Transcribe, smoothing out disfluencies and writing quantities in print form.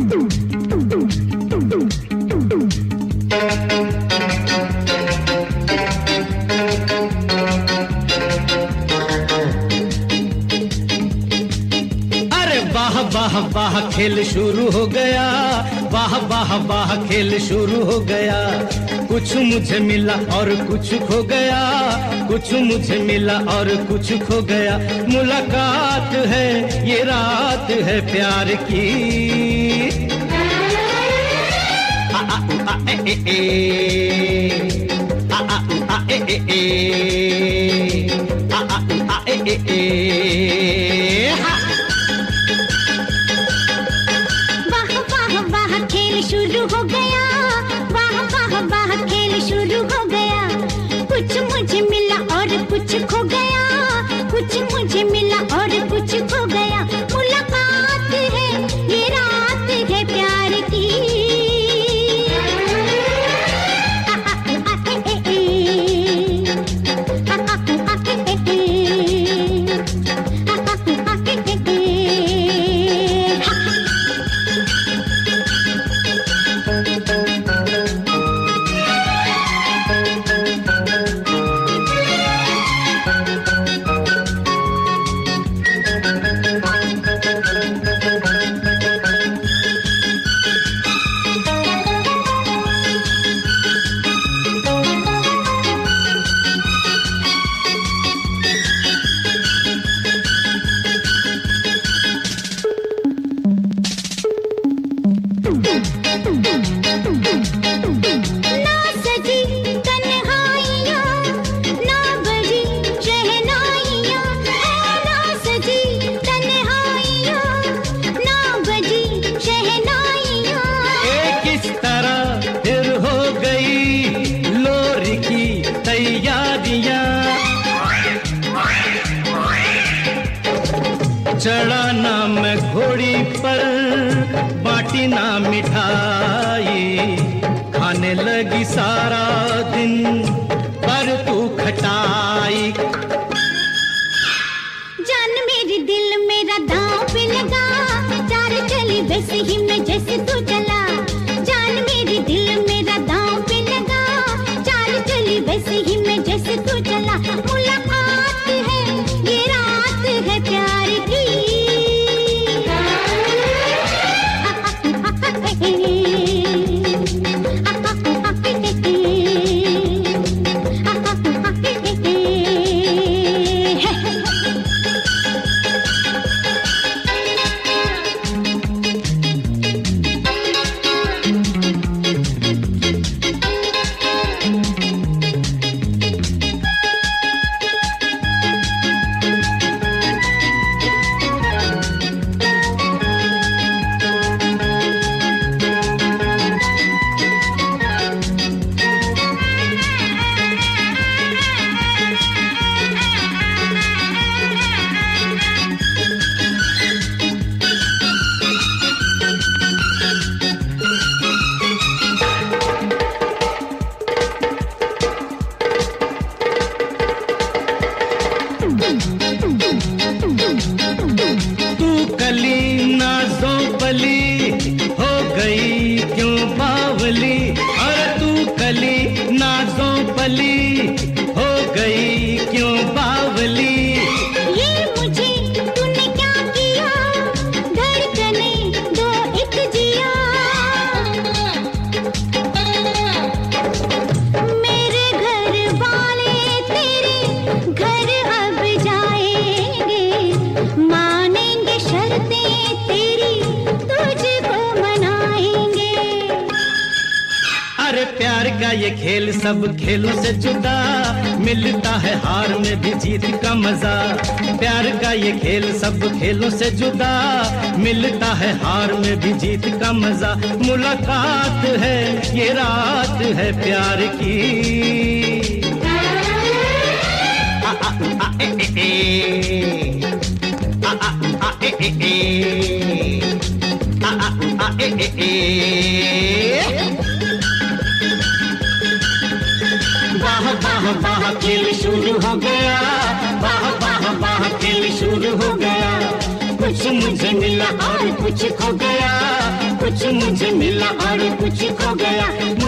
वाह वाह खेल शुरू हो गया, वाह वाह वाह खेल शुरू हो गया। कुछ मुझे मिला और कुछ खो गया, कुछ मुझे मिला और कुछ खो गया। मुलाकात है ये रात है प्यार की। आ आ उ आ ए ए ए, आ आ उ आ ए ए ए, आ आ उ आ ए ए ए। खेल शुरू हो गया, वाह वाह वाह खेल शुरू हो गया। कुछ मुझे मिला और कुछ खो गया, कुछ मुझे मिला और कुछ खो गया। मुलाकात है ये रात है प्यार की। चढ़ा ना मैं घोड़ी पर, बाटी ना मिठाई, खाने लगी सारा दिन पर तू खटाई। जान मेरी दिल मेरा दांव पे लगा, चार चली वैसे ही मैं जैसे तू चला। जान मेरी दिल मेरा दांव पे लगा, चार चली वैसे ही मैं जैसे तू चला। मुलाकात है ये रात है प्यार की। तू कली नाज़ों पली हो गई क्यों बावली, और तू कली नाज़ों पली हो गई क्यों बावली। ये मुझे तूने क्या किया, धड़कने दो एक जिया। मेरे घर वाले तेरे घर अब जाएंगे, मानेंगे शर्तें तेरी तुझको मनाएंगे। अरे प्यार का ये खेल सब खेलों से जुदा, मिलता है हार में भी जीत का मजा। प्यार का ये खेल सब खेलों से जुदा, मिलता है हार में भी जीत का मजा। मुलाकात है ये रात है प्यार की। आ आ आ ए ए ए, आ आ आ ए ए ए, आ आ आ ए ए ए। वाह वाह वाह खेल शुरू हो गया, वाह वाह वाह खेल शुरू हो गया। कुछ मुझे मिला और कुछ खो गया, कुछ मुझे मिला और कुछ खो गया।